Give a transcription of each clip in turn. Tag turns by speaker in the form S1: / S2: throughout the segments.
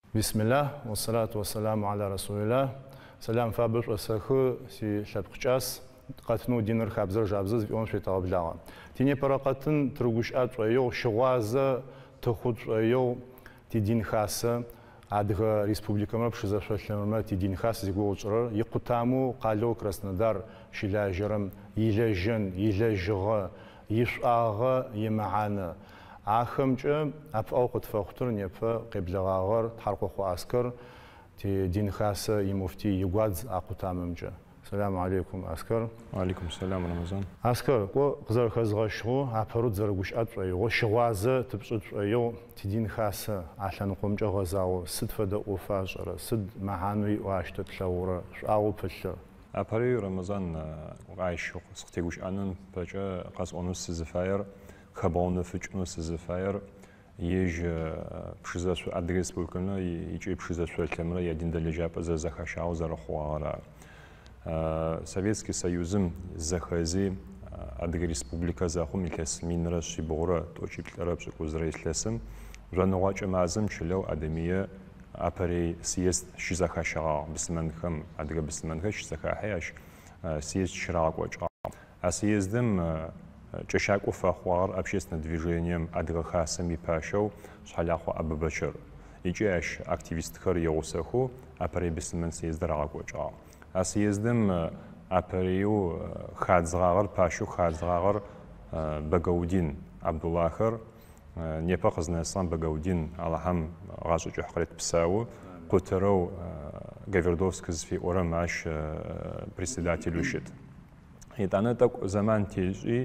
S1: بسم الله والصلاة والسلام على رسول الله. سلام فابر وسخو سي شبقچاس قاتنو دينر خابزر جابزز بيون شيتا بلاغا تيني براقاتن ترغوش اتويو شواز تخوتويو تي دين خاصه ادغ республикамра пшизашвашлемра ти дин хас зигоучрар иқутаму қало Краснодар шилажрам илежен илежгы ишагы имаана ахымчы апауқут фахтур непа қиблагагар тарқуху аскар ти дин хас имуфти югадз ақутамымчы. Салам алейкум аскар.
S2: Алейкум салам Рамазан.
S1: Аскар ко қызар хазгашгу апарут заргуш атвайо швазы типшутвайо ти дин хас алан қомча ғазау сидфада уфажара сид махануи уашта тлаура шау пыллы.
S2: Апари Рамазан ғайшуқ сықтегуш анын пача қаз онус сизифайр хабауны фичну сизифайр еж пшизасу адрес булкана ичи пшизасу тлемра ядин далежапа за захашау зарахуара. Советский Союзым захази Адыга Республика захум илес минра шибора точипларабши кузрайслесым жануача мазым чилеу адемия апари съезд шизахашага бисманхам Адыга бисманха шизахахаяш съезд ширагоча а съездым чашаку фахвар общественным движением Адыга хасами пашау шаляху Абубачыр ичаш активистхар яусаху апари бисман съезд рагоча а съездым апариу хадзгагар пашу хадзгагар Багаудин Абдуллахар непа кызнасан Багаудин Аллахам гашуч хакрет псау кутерау Гавердовский фи орамаш председатель ушит. И тана так заман тежи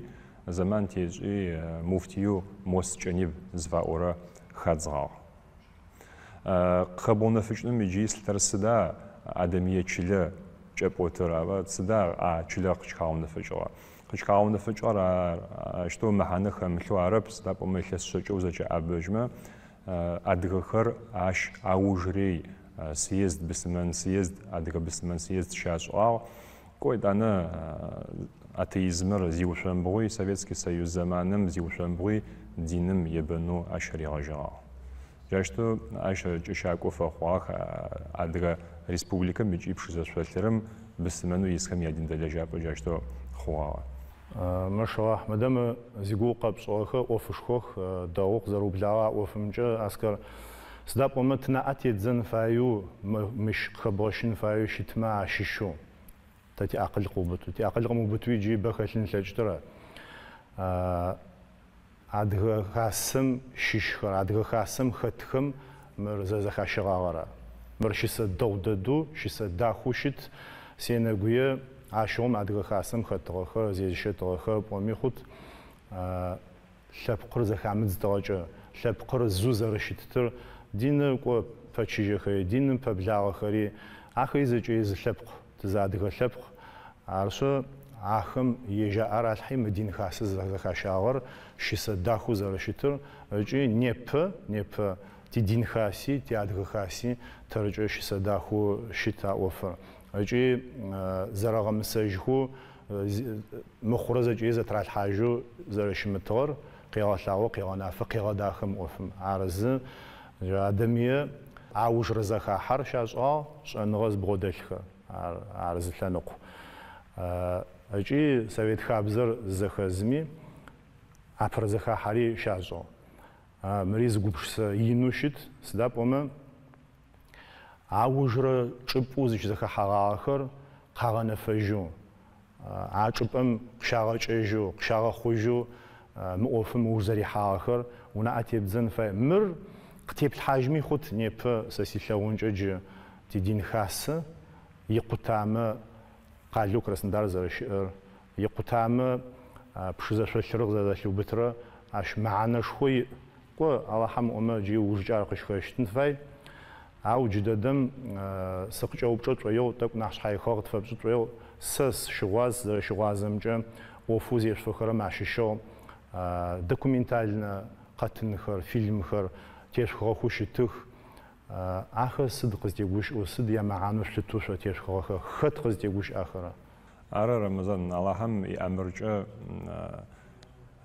S2: муфтию мосчаниб зва ора хадзгаг. Кабона фичным миджис тарсда адамиячиле чепотера цда чилак чхаунда фичора чхаунда фичора что маханахам хвараб стап умехс шочу зача абежма адгахар аш аужрей съезд бисман съезд адга бисман съезд шашва койдана атеизмер зиушамбуй Советский Союз заманым зиушамбуй диным ебану ашриажа жашто аша чашаков ахвах адга республика мичи пшизашватлерым бисмену исхам ядин далежапа жашто хуа
S1: машаллах мадам зигу қапшоха офушхох дауқ зарублаа офымча аскар сдап оматна атидзен фаю миш қабошин фаю шитма шишу тати ақыл қубуту ти ақыл қубуту иджи бахалин лачтара адга хасым шишхар адга хасым хатхым мырза захашагара مرشيسة دوددو شيسة داخوشت سيناغوية عاشوم عدغ خاسم خطغخ زيشة طغخ بوميخوت شابقر زخامد زدغجة شابقر زوزر شتتر دين كو فاتشيجخي دين فبلاغخري آخي زجيز شابق تزادغ شابق عرشو آخم يجا أرالحي مدين خاسز زخاشاور شيسة داخو زرشتر جي نيب تي دين خاسي تي أدغ خاسي ترجع سداخو شتاء وفر أجي زرع مسجهو مخرز أجي زترى الحاجو زرش متور قيا شاو قيا نافق قيا داخم وفم عرز آدمية عاوج رزخا حرشاش شنغز بغدلخ عرز لنق أجي سويت خابزر زخزمي عبر زخا حري شاجو مريز قبش ينوشت سداب وما عاوجرا چپوز زخا حغاخر قاغنا فجو عاچپم قشاغا چجو قشاغا خوجو مؤفم وزري حاخر ونا اتيبزن فمر قتيب الحاجمي خد نيب ساسيلاون جج تدين خاص يقطام قالو كراسندار زرشر يقطام بشزا شرق زاد لوبترا اش معنا شوي قو الله حم أما جي وجار قشخشتن فاي أو جددم سقط أو بجت ويو تك نحش حي خاطر فبجت ويو سس شواز جم وفوز يشفخر مع شو دوكومنتالنا قتن خر فيلم خر تيش خوش تخ آخر صدق زديوش وصد يا معانوش لتوش تيش خط زديوش آخره
S2: أرى رمضان الله هم يأمرج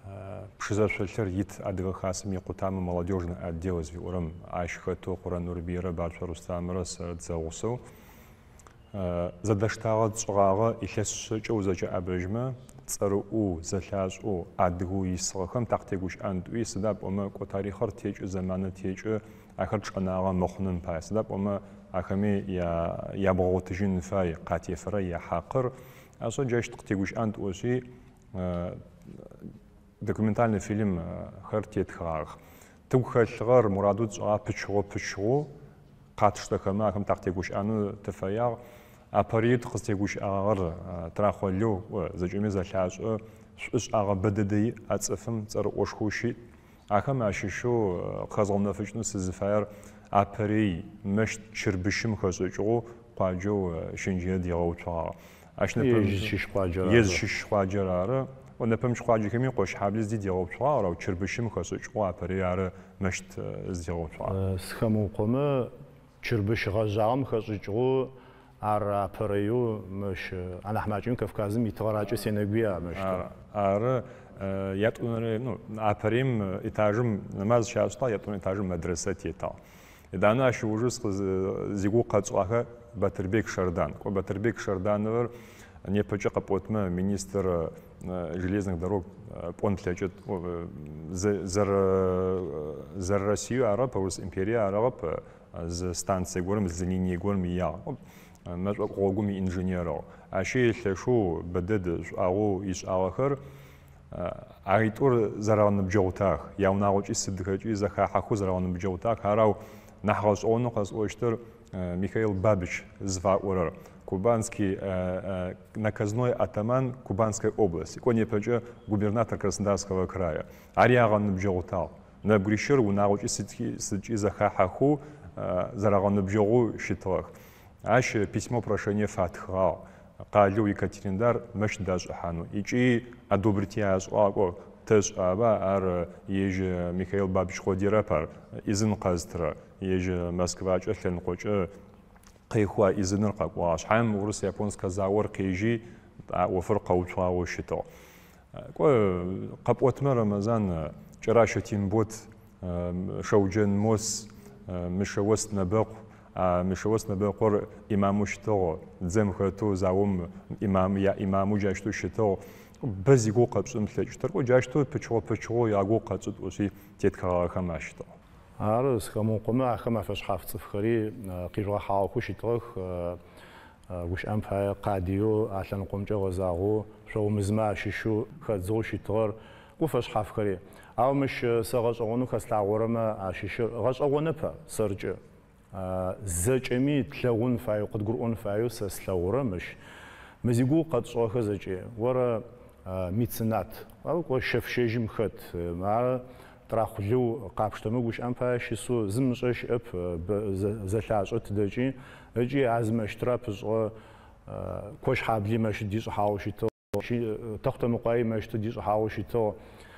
S2: пшызэшъолъэр ит адыгэ хасэм икъутамэ молодежный отдел зиӏорэм ащ хэту Къурэ Нурбиерэ Бацо Рустамрэ сэ дзэгъусэу зэдэштагъэ цӏуагъэ илъэсышъэкӏэ узэкӏэӏэбэжьмэ цӏэрыӏу зэлъашӏэу адыгэу исыгъэхэм тактегушӏантӏуи сыда пӏомэ кӏо тарихъыр текӏы зэманэ текӏы ахэр чӏэнагъэ мэхъунэн пай сыда пӏомэ ахэми ябгъотыжьын фай къатефэрэ яхьакъыр ашъо джащ къытегушӏантӏуэшъи документальный фильм хэр тетхагъ тыгу хэлъыгъэр Мураду цӏуагъэ пычыгъо къатштэхэмэ ахэм тактегушӏанэу тыфэягъ апарит къыстегушӏагъэр трахъолэу зэкӏэми зэлъашӏэ шӏушӏагъэ бэдэдэи ацӏыфым цӏэрыӏошхоу щыӏ ахэм ащыщэу къэзгъэунэфыкӏынэу сызыфаер апарей мэщ чырбышым хэшӏыкӏыгъэу къуаджэу щэнджэ дегъэуцуагъ ащ нэпэмэ езщыщ къуаджэр ары нэпэмыкӏ къуаджэхэми къошъхьаблэ зи дегъэуцуагъ ау чырбышым хэшӏыкӏыгъэу апарей ары мэщт зегъэуцуагъ
S1: схэмыукъомэ чырбыш гъэжьагъэм хэшӏыкӏыгъэу ар апарею мэщ анахьмакӏым Кавказым итыгъэракӏэ сенэгуи амэщтэ
S2: ары ятӏонэрэ апарейм этажым нэмаз щашӏтагъ ятӏон этажым мэдресэ тетагъ иданэ ащ ужас зигу къэцӏуагъэ Батырбек Шардан Батырбек Шарданыр непэкӏэ къэпӏотмэ министр железных дорог пӏон плъэкӏыт зэр Россию арэп Рус империе арэп з станция горэм з линие горэм ияг мэшӏокъогум инженерыгъ ащи лъэшэу бэдэд шӏуагъэу ишӏагъэхэр агъитӏур зэрэгъэныбджэгъутагъ яунагъокӏи сыдхэкӏи зэхахьэхэу зэрэгъэныбджэгъутагъ арау нахь гъэшӏэгъонэу къэсӏощтыр Михаил Бабич зыфаӏорэр кубанский наказной атаман Кубанской области непэкӏэ губернатор Краснодарского края ари агъэныбджэгъутагъ нэбгырищэр унагъокӏи сыдкӏи зэхахьэхэу зэрэгъэныбджэгъу щытыгъэх ащ письмо прошение фатхыгъагъ къалэу Екатериндар мэщ дашӏыхьанэу икӏи одобритие ашӏуагъэкӏо тэшӏаба ар ежь Михаил Бабич къодирэп ар изын къэзтырэ ежь Москвакӏэ лъэныкъокӏэ къехуа изыныр къэкӏуагъ шъхьаем урыс-японскэ заор къежьи офыр къэуцуагъэу щытыгъ кӏо къэпӏотмэ Рамазан Кӏэрэщэ Тимбот Шэуджэн Мос Мышэос Нэбэкъу Мышэос Нэбэкъур имаму щытыгъ дзэм хэту заом имаму джащтэу щытыгъ бэ зигу къэпшӏын плъэкӏыщтыр кӏо джащтэу пычыгъо ягу къэцӏытӏушъи тетхагъэхэм ащытыгъ
S1: ар схэмыукъомэ ахэм афэшъхьаф цӏыфхэри къижъугъэхьагъэхэу щытыгъэх гушӏэм фае къадиеу алъэныкъомкӏэ гъэзагъэу шъоумызмэ ащыщэу хэдзэу щытыгъэр гуфэшъхьафхэри ау мыщ сэ гъэшӏэгъонэу хэслъагъорэмэ ащыщэ гъэшӏэгъонэпэ сэркӏэ зэкӏэми тлъэгъун фаеу къыдгурыӏон фаеу сэ слъэгъурэ мыщ мызигу къэтшӏыгъэхэ зэкӏэ орэ меценат ау кӏо щэфщэжьым хэт ар трахъулэу къапштэмэ гушӏэм фае щысу зымышӏэ щыӏэп зэлъашӏэ тыдэкӏи ыкӏи азмэщтрэ пышӏыгъэ кошъхьабли мэщ дишӏыхьагъэу щытыгъ тэхъутэмыкъуаи мэщты дишӏыхьагъэу щытыгъ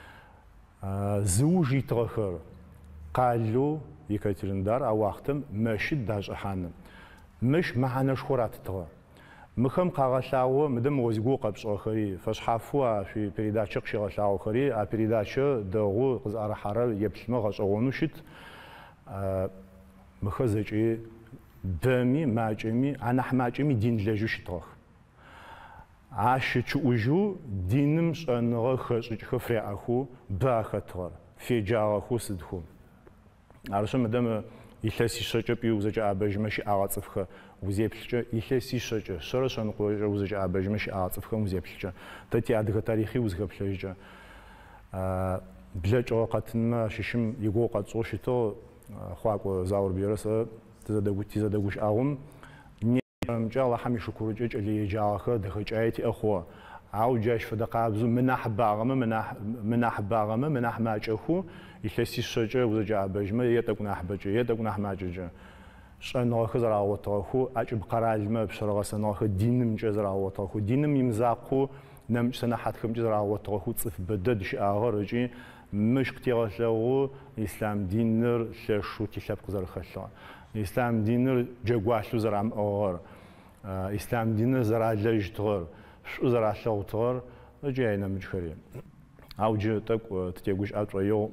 S1: зыуж итыгъэхэр къалэу Екатериндар ауахътэм мэщи дашӏыхьаны мыщ мэхьанэшхор атытыгъэ мыхэм къагъэлъагъо мыдэм озигу къэпшӏыгъэхэри фэшъхьафу шъуи передачэ къыщегъэлъагъохэри а передачэ дэгъу къызӏэрыхьарэр еплъымэ гъэшӏэгъонэу щыт мыхэ зэкӏи дэми макӏэми анахь макӏэми дин лэжьэу щытыгъэх ащычӏыӏужьу диным шӏэныгъэ хэшӏыкӏхэ фреӏэхэу бэ ахэтыгъэр феджагъэхэу сыдхэу арышъэ мыдэм илъэсишъэкӏэ пӏи узэкӏэӏэбэжьмэ щыӏагъэ цӏыфхэ узеплъыкӏэ илъэсишъэкӏэ шэрэ шъэныкъокӏэ узэкӏэӏэбэжьмэ щыӏагъэ цӏыфхэм узеплъыкӏэ тэ тиадыгэ тарихи узхэплъэжькӏэ блэкӏыгъэ къэтынмэ ащыщым игугъу къэтшӏыгъэу щытыгъ хъуакӏо Заурбиерэ сэ тизэдэгущӏагъом немкӏэ Аллахьэм ишыкурыкӏэ кӏэлэеджагъэхэр дэхэкӏае тиӏэ хъугъэ ау джащ фэдэ къабзэу мынахь багъэмэ мынахь макӏэху илъэсишъэкӏэ узэкӏэӏэбэжьмэ етӏэкӏу нахьыбэкӏэ етӏэкӏу нахь макӏэкӏэ шӏэныгъэхэр зэрагъотыгъэхэу ӏакӏыб къэралмэ пшъэрыгъэсэныгъэхэр динымкӏэ зэрагъотыгъэхэу диным имызакъоу нэмыкӏ сэнэхьаткъэмкӏэ зэрагъотыгъэхэу цӏыф бэдэд щыӏагъэр ыкӏи мыщ къытегъэлъэгъу ислам диныр лъэшъу тилъэпкъ зэрыхэлъыгъэр ислам диныр джэгуалъэу зэрамыӏыгъэр ислам диныр зэралэжьтыгъэр шӏу зэралъэгъутыгъэр ыкӏи ай нэмыкӏхэри أوجه تك تتجوز أطريو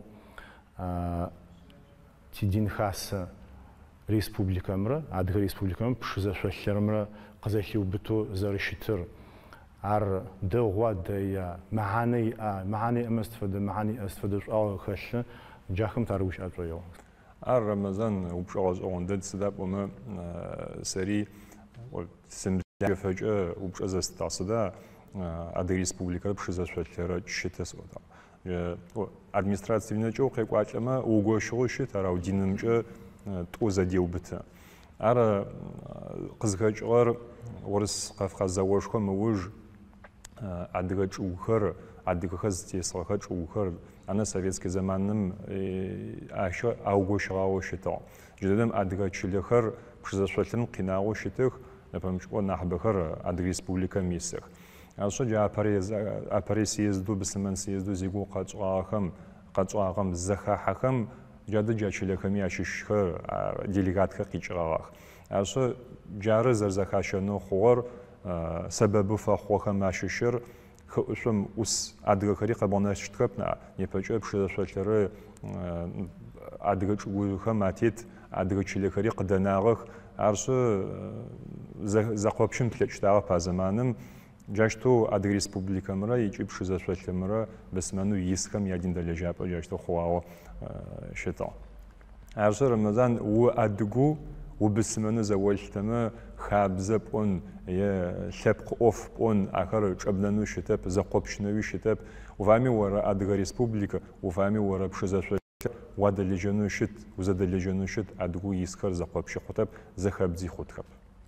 S1: تدين خاصة ريسبوبليكا مرة عاد ريسبوبليكا بشوزة شوشر مرة قزاخيو بتو زرشتر عر دغوا ديا معاني أمستفد معاني أستفد خش جاكم تروش أطريو
S2: رمضان وبشغل عندد سداب وما سري سمجة فجأة وبشغل استعصدا عاد ريسبوبليكا بشوزة شوشر شتى سودا административный жол қайқуачама угошуғышы тарау динімжі тоза деубіті. Ары қызғачылар орыс Қавқазда ошқы мұғыж адығыч ұғыр, адығыз тесілғыч ұғыр. Ана советский заманным ашы аугошыға ошыты. Жүдедім адығычылығыр пшызашватлын қинағы ошытық, напомню, нахбығыр ады республика месіх. Алшы жа апаре съезду, бісімен съезду зигу қачуағым зәхахақым жады жачылықыми ашышқы делегатқа қичығағақ. Алшы жары зарзахашыны қоғыр сәбәбі фақуақым ашышыр қышым ұс адығықыры қабонашытқыпна непәчі пшызашватлары адығыч ұғықым атет адығычылықыры қыданағық алшы зақуапшым тілечтағы пазаманым جاشتو ادغ республика мра ичи пшизашватлы мра бесмену искам ядин далежапа جاشتو хуао шето. Аршы Рамазан у адгу у бесмену завольтамы хабзап он лепқ оф он ахар чабнану шетеп зақопшневи шетеп вами вара адغ республика вами вара пшизашватлы вадалежану шет узадалежану шет адгу искар зақопши хутап захабзи хутхап.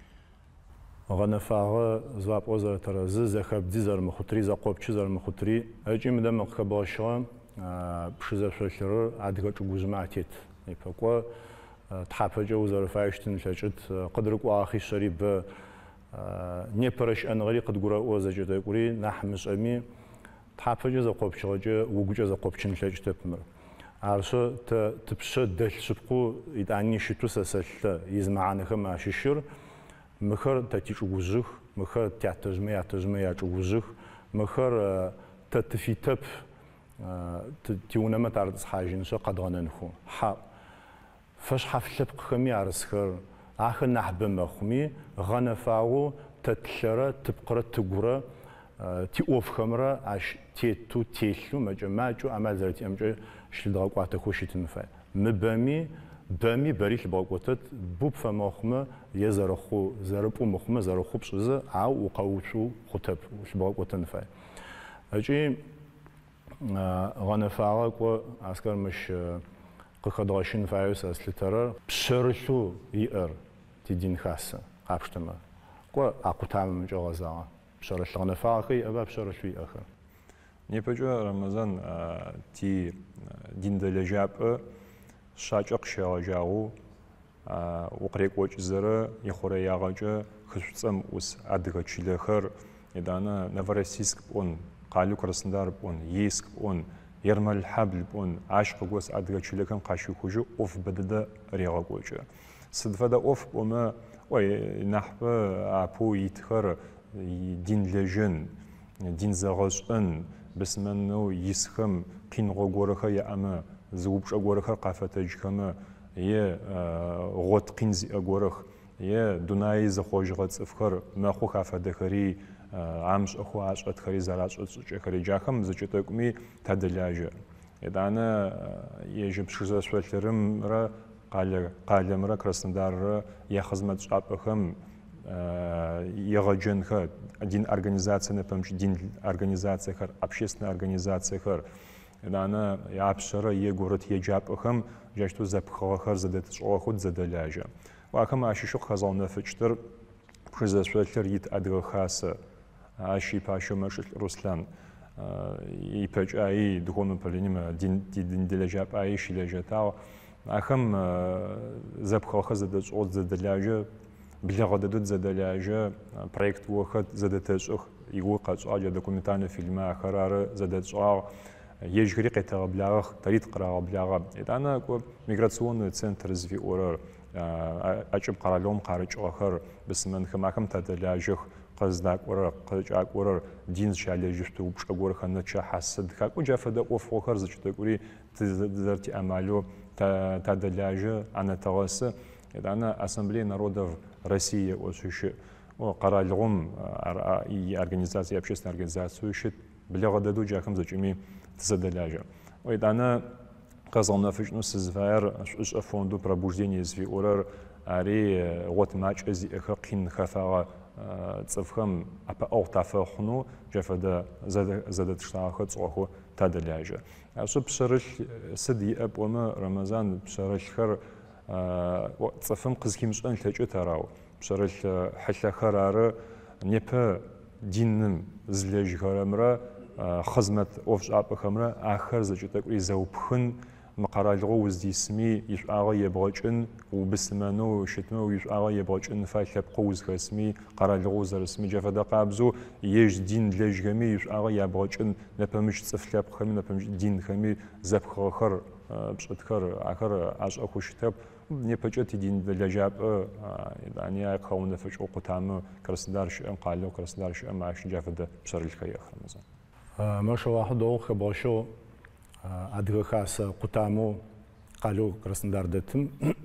S1: غنفاغ زواب أوزر ترى زخب ديزر مخطري زقوب شزر مخطري أجي مدام مخباشة بشزر شلر عدك جوزماتيت يبقى تحفج أوزر فايشتن لجد قدرك وآخي شريب نيبرش أن غري قد جرا أوزر جد يقولي نحمس أمي تحفج زقوب شجع وجوج زقوب شن لجد تبمر عرشة تبشد دل شبقو يدعني شتوس سلت يزمعنا خم عشيشر مخر تاتيش وجه مخر تياتجمي وجه مخر تتفيتب تيونا ما تعرض حاجين شو قد غننخو ح فش حفلب خمي عرسخر آخر نحب مخمي غنفاو تتشرى تبقرة تجورة تيوف خمرة عش تيتو تيشلو ماجو عمل زرتي أمجو شلداق واتخوشي تنفع مبامي بامي بريش باقوتت بوب فماخمة يزرخو زربو مخمة زرخو بشزة عو وقوشو خطب وش باقوتن فاي أجي غنفاعك وعسكر مش قخداشين فايوس أسلترر بشرشو يقر تدين خاصة قابشتما قو أقوتام جوازا بشرش غنفاعكي أبا بشرشو يقر
S2: نيبجو رمضان تي دين دلجاب شاچق شاجاو وقريق وجزره يخوري ياغاجا خصصم وس ادغچلخر يدانا نوروسيسك بون قالو كرسندار بون يسك بون يرمل حبل بون عاشق وس ادغچلكن قاشو خوجو اوف بدده ريغاجا صدفدا اوف بوما وي نحب ابو يتخر دين لجن دين زغشن بسمنو يسخم قينغو غورخ يا اما زوبش أقولخر قافتج كما يه غوت قنز أقولخ يه دناي زخوج غت أفكار ما خو قافته خري عامش أخو عاش أتخري زراج أتخري جاكم زجتكمي تدلاجة إذا أنا يجب شخص شوالترم را قال مرا كرسندار را يخدمة شعبهم يغجن خر دين организация напомню دين организация خر общественная организация خر أنا يعبشرة يجورت يجابهم جاشتو زبخوخر زدت شوخود زدلاجة وأكم عشيشو خزانة فجتر بخزة شوالتر يت أدغ خاصة عشي باشو مرشل روسلان يبج أي دخون مبلينيم دين دلجاب أي شيلجتاو أكم زبخوخر زدت شوخود زدلاجة بلغددود زدلاجة проект وخد زدت شوخ يقول قد شوخ دокументальный фильм آخر زدت شوخ يجري قطع بلاغ تريد قراءة بلاغ إذا أنا كو ميغراتسيون سنتر زفي أورر أجب قرالهم قارج آخر بس من خماكم تدلاجه къыздакӏорэр, къызкӏакӏорэр дин щалэжьыщту пшӏэгорхэнэ чэ хьасыд хакӏо джафэдэ ӏофыгъохэр зыкӏыдэкӏури тызэрти амалу тадэлажьэ анэтэгъэсы итӏанэ Ассамблея народов России ӏошъущы къэралыгъом и организация, общественная организация щыт блэгъэ дэдэу джахэм зэкӏэми тызэдэлажьэ. Итӏанэ къэзгъэнэфыкӏынэу сызфаер шӏушӏэ фонду пробуждение зыфиӏорэр ари гъотмакӏэ зиӏэхэр къин хэфагъэ цӏыфхэм апэӏэгъу тафэхъунэу джафэдэ зэдэтштагъэхэр цӏыгъэхэу тадэлажьэ. Ашъо пшъэрылъ сыд иӏэ пӏомэ Рамазан пшъэрылъхэр цӏыфым къызхимышӏэн лъэкӏыт арау. Пшъэрылъ хьылъэхэр ары непэ диным зылэжьхэрэмрэ хъызмэт ӏофшӏапӏэхэмрэ ахэр зэкӏыдэкӏури зэупхын мы къэралыгъоу уздисми ишӏуагъэ ебгъэкӏын убысымэнэу щытмэ ишӏуагъэ ебгъэкӏын фай лъэпкъэу узхэсми къэралыгъоу зырысми джафэдэ къабзэу ежь дин лэжьхэми ишӏуагъэ ябгъэкӏын нэпэмыкӏ цӏыф лъэпкъхэми нэпэмыкӏ динхэми зэпхыгъэхэр пшӏытхэр ахэр ашӏэхъу щытэп непэкӏэ тидин лэжьапӏэ ани къэунэфыкӏэу къутамэ Краснодар щыӏэм къалэу Краснодар щыӏэм ащ джафэдэ пшъэрылъхэр ехъырэмэзэ.
S1: Мэшъо дэгъу хэбгъэщэу адыгэ хасэ къутамэу къалэу Краснодар дэтым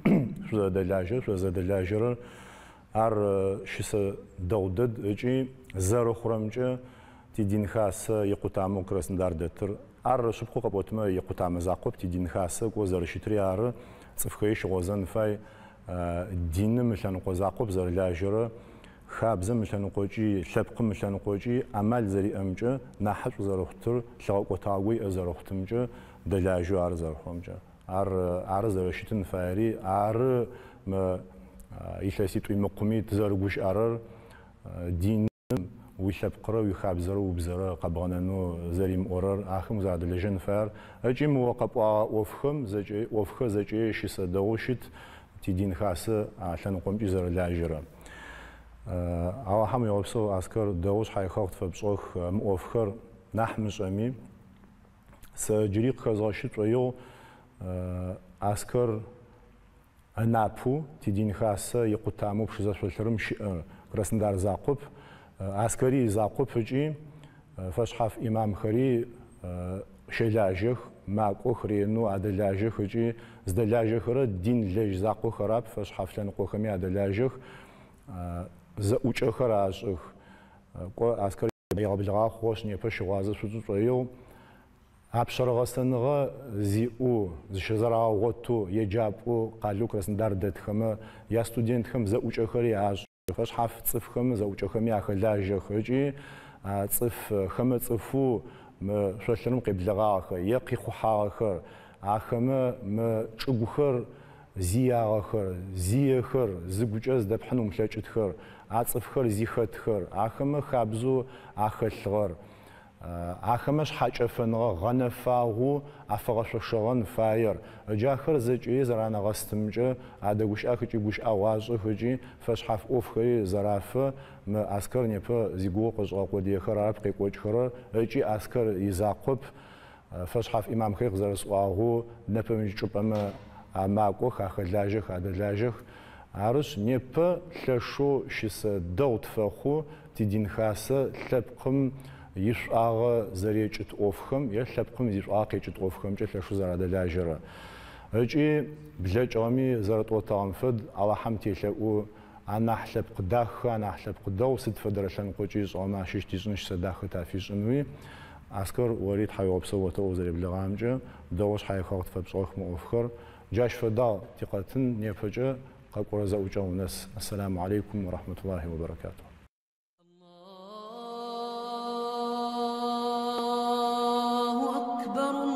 S1: шъузэдэлажьэрэр ар щысэ дэгъу дэд ыкӏи зэрыхъурэмкӏэ тидин хасэ икъутамэу Краснодар дэтыр ар шъыпкъэу къэпӏотмэ икъутамэ закъоп тидин хасэ кӏо зэрыщытыри ары цӏыфхэри щыгъозэн фай диным ылъэныкъо закъоп зэрылажьэрэ хабзэм ылъэныкъокӏи лъэпкъым ылъэныкъокӏи амал зэриӏэмкӏэ нахьышӏу зэрыхъутыр лъэгъэкӏотагъо иӏэ зэрыхъутымкӏэ дэлажьэу ары зэрыхъурэмкӏэ ары зэрэщытын фаери ары мы илъэситӏу имыкъуми тызэрыгушӏэрэр диным уилъэпкъырэ уихабзэрэ убзэрэ къэбгъэнэнэу зэримыӏорэр ахэм узадэлэжьэн фаер ыкӏи мы къэпӏуагъэ ӏофхэр зэкӏэ щысэ дэгъу щыт тидин хасэ лъэныкъомкӏи зэрылажьэрэ. Ауахьэм уегъэпсэу аскэр дэгъу шъхьаихэгъу тыфэпшӏэх мы ӏофхэр нахь мышӏэми сэ джыри къыхэзгъэщыцӏоеу аскэр ынапу тидин хасэ икъутамэу пшызэшъолъырэм щыӏэ Краснодар закъоп аскэри закъоп ыкӏи фэшъхьаф имамхэри щелажьэх макӏох ренэу адэлажьэх ыкӏи здэлажьэхэрэ дин лэжь закъохэрап фэшъхьаф лъэныкъохэми адэлажьэх зэӏукӏэхэр ашӏых кӏо аскэр егъэблэгъагъ хъугъэшъ непэ щыгъуазэ шъуцӏыцӏоеу апшъэрыгъэ зиӏу зыщызэрагъоту еджапӏэу къалэу Краснодар дэтхэмэ ястудентхэм зэӏукӏэхэри ашӏых фэшъхьаф цӏыфхэм зэӏукӏэхэми ахэлажьэх ыкӏи цӏыф хэмэ цӏыфу мы шъолъырым къеблэгъагъэхэр е къихъухьагъэхэр ахэмэ мы чӏыгухэр зиягъэхэр зиехэр зыгукӏэ здэпхьын умылъэкӏытхэр ацӏыфхэр зихэтхэр ахэмэ хабзэу ахэлъыгъэр ахэмэ шъхьакӏэфэныгъэ гъэнэфагъэу афэгъэшъошэгъэн фаер ыджахэр зэкӏэри зэранэгъэстымкӏэ адэгущыӏэх ыкӏи гушӏэгъуашӏэх ыкӏи фэшъхьаф ӏофхэри зэрафэ мы аскэр непэ зигугъо къыщӏыгъэ къодыехэр арап къекӏокӏхэрэр ыкӏи аскэр изакъоп фэшъхьаф имамхэри къызэрэсӏуагъэу нэпэмыкӏ чӏыпӏэмэ амакӏох ахэлажьэх адэлажьэх арышъ непэ лъэшэу щысэ дэгъу тыфэхъу тидин хасэ лъэпкъым ишӏуагъэ зэрекӏыт ӏофхэм е лъэпкъым зишӏуагъэ къекӏыт ӏофхэмкӏэ лъэшэу зэрадэлажьэрэ ыкӏи блэкӏыгъэми зэрэтӏотэгъэм фэд ауахьэм телъэӏу анахь лъэпкъ дахэ анахь лъэпкъ дэгъу сыд фэдэрэ лъэныкъокӏи ишӏыгъэмэ ащыщ тишӏын щысэ дахэ тафишӏынуи аскэр ори тхьауегъэпсэу отэӏо зэреблэгъамкӏэ дэгъу шъхьаихэгъу тыфэпшӏыгъэх мы ӏофхэр джащ фэдагъ тикъэтын непэкӏэ къэкӏорэ зэӏукӏэ унэс. Ассаламу алейкум ва рахматуллахи ва баракатух.
S3: الله أكبر.